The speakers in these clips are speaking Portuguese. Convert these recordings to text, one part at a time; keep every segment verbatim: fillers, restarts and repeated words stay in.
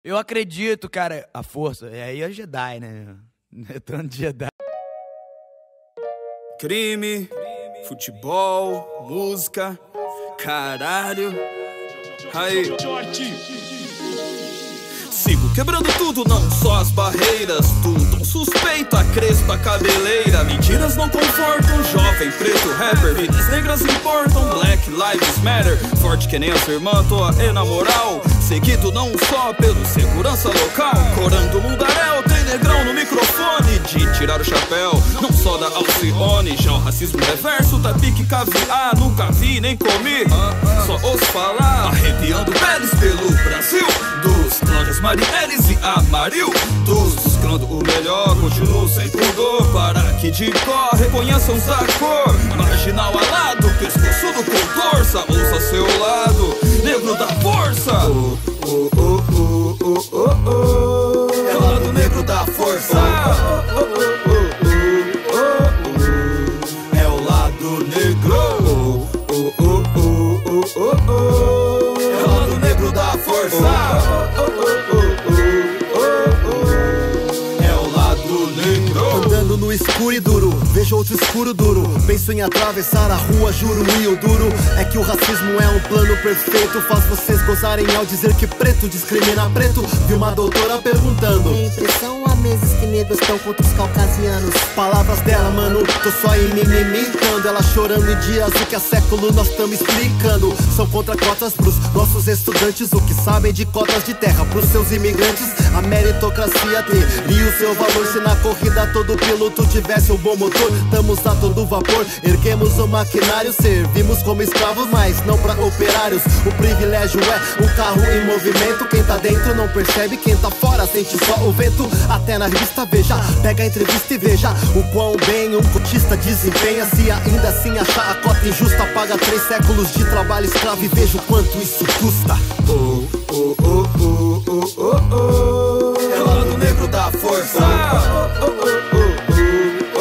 Eu acredito, cara, a força, é aí a Jedi, né? Retorno de Jedi. Crime, futebol, música, caralho. Aí. Sigo quebrando tudo, não só as barreiras. Tudo tão suspeito, a crespa, a cabeleira. Mentiras não confortam, jovem, preto, rapper. Vidas negras importam, Black Lives Matter. Forte que nem as irmãs, tô aí na moral. Seguido não só pelo segurança local. Corando mundaréu, tem negrão no microfone. De tirar o chapéu, não só da Alcione. Já o racismo reverso, tá pique caviar. Nunca vi nem comi, só ouço falar. Arrepiando peles pelo Brasil. Dos Cláudias Marielles e Amarildos. Buscando o melhor, continuo sem pudor. Para que de cor reconheçam da cor. Marginal alado, pescoço do com torça. Ouça seu lado, negro da força. Oh, oh, oh, oh, oh, oh, oh. É o lado negro da força. Oh, oh, oh, oh, oh, oh. É o lado negro. Oh, oh, oh, oh, oh, oh. É o lado negro da força. Oh, oh, oh, oh, oh, oh. É o lado negro. Andando no escuro e duro, vejo outro escuro duro. Penso em atravessar a rua, juro, e o duro é que o racismo é um plano perfeito. Faz vocês gozarem ao dizer que preto discrimina preto. Vi uma doutora perguntando: tem impressão há meses que negros estão contra os caucasianos. Palavras dela, mano, tô só imitando. Ela chorando em dias, o que há século nós estamos explicando. São contra cotas pros nossos estudantes. O que sabem de cotas de terra pros seus imigrantes. A meritocracia teria o seu valor se na corrida todo piloto tivesse um bom motor. Estamos a todo vapor, erguemos o maquinário. Servimos como escravos, mas não pra operários. O privilégio é um carro em movimento. Quem tá dentro não percebe, quem tá fora sente só o vento. Até na revista Veja, pega a entrevista e veja o quão bem um cotista desempenha. Se ainda assim achar a cota injusta, paga três séculos de trabalho escravo e veja o quanto isso custa. Oh, oh, oh, oh, oh, oh, oh. É o lado negro da força. Oh, oh, oh, oh, oh,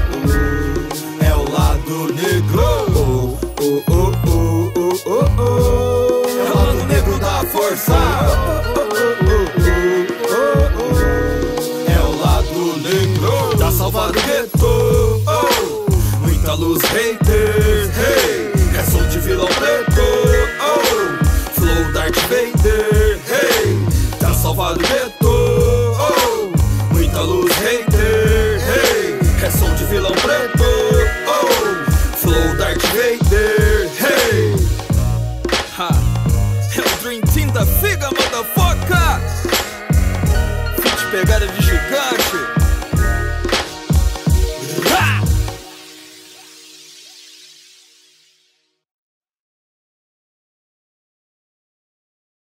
oh. É o lado negro. Oh, oh, oh, oh, oh, oh, oh. É o lado negro da força. Oh, oh, oh, oh, oh, oh. É o lado negro. Tá salvado o gueto. Oh. Muita luz, haters, hey. É som de vilão preto. Oh. Flow Darth Vader, hey. Tá salvado o gueto. Oh. Muita luz, hater, hey. É som de vilão preto. Oh. Flow Darth Vader, hey. Ha. É o Dream Team da Figa, motherfucker. Fit pegada de gigante. Ha.